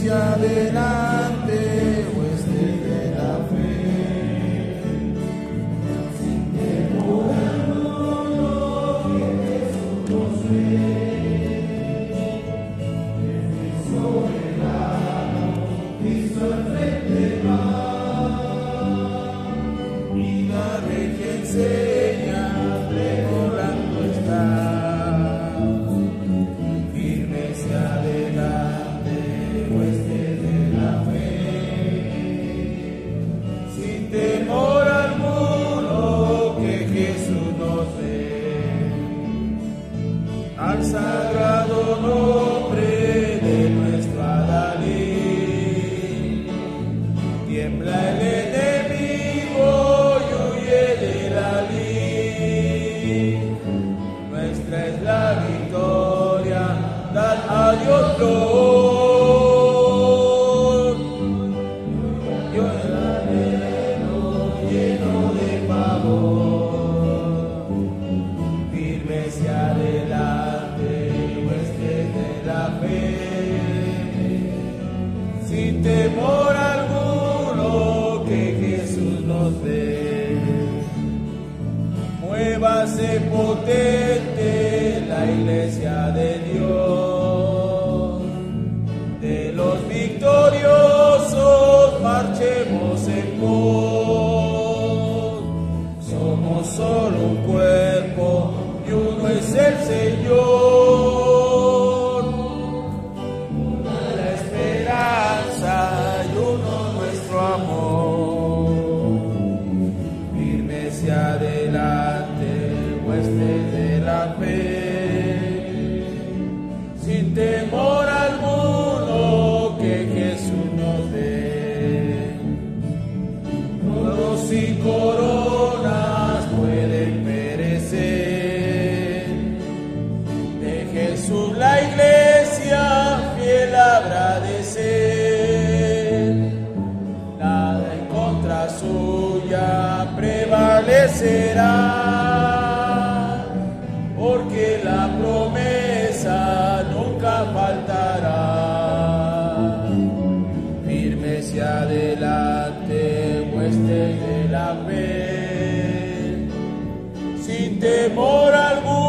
hacia adelante, huestes de la fe. Sin temor alguno, que Jesús nos ve. Sobre el lado, Cristo al frente va. Vida de que enseña, pregonando está. Firme hacia adelante, huestes de la fe. Sin temor alguno, que Jesús nos dé. Al sagrado nombre de nuestro Adalid, tiembla el enemigo y huye de la lid. Nuestra es la victoria, dad a Dios flor. Yo el anhelo lleno de pavor, firme hacia adelante, huestes de la fe. Sin temor alguno, que Jesús nos dé. Muévase potente la iglesia de Dios. De los victoriosos marchemos en pos. Somos solo un cuerpo y uno es el Señor. Una la esperanza y uno nuestro amor. Firme hacia adelante, huestes de la fe. Sin temor alguno, que Jesús nos dé. Todos y coronas pueden perecer. De Jesús la iglesia fiel habrá de ser. Nada en contra suya prevalecerá, porque la promesa nunca faltará. Firme hacia adelante, huestes de la fe. Sin temor alguno,